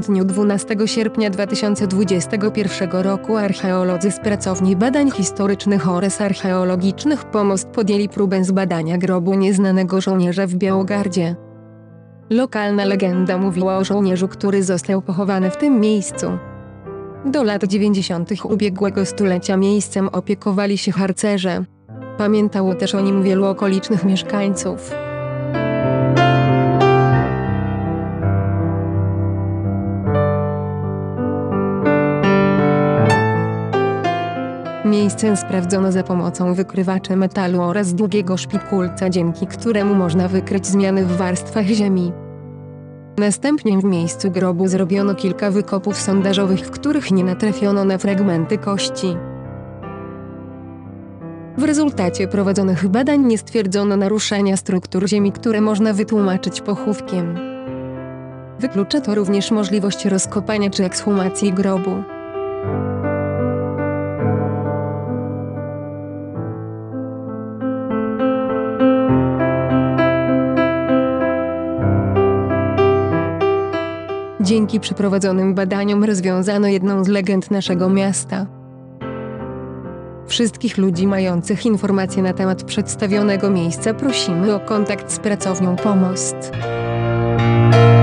dniu 12 sierpnia 2021 roku archeolodzy z pracowni badań historycznych oraz archeologicznych Pomost podjęli próbę zbadania grobu nieznanego żołnierza w Białogardzie. Lokalna legenda mówiła o żołnierzu, który został pochowany w tym miejscu. Do lat 90. ubiegłego stulecia miejscem opiekowali się harcerze. Pamiętało też o nim wielu okolicznych mieszkańców. Miejsce sprawdzono za pomocą wykrywaczy metalu oraz długiego szpikulca, dzięki któremu można wykryć zmiany w warstwach ziemi. Następnie w miejscu grobu zrobiono kilka wykopów sondażowych, w których nie natrafiono na fragmenty kości. W rezultacie prowadzonych badań nie stwierdzono naruszenia struktur ziemi, które można wytłumaczyć pochówkiem. Wyklucza to również możliwość rozkopania czy ekshumacji grobu. Dzięki przeprowadzonym badaniom rozwiązano jedną z legend naszego miasta. Wszystkich ludzi mających informacje na temat przedstawionego miejsca prosimy o kontakt z pracownią Pomost.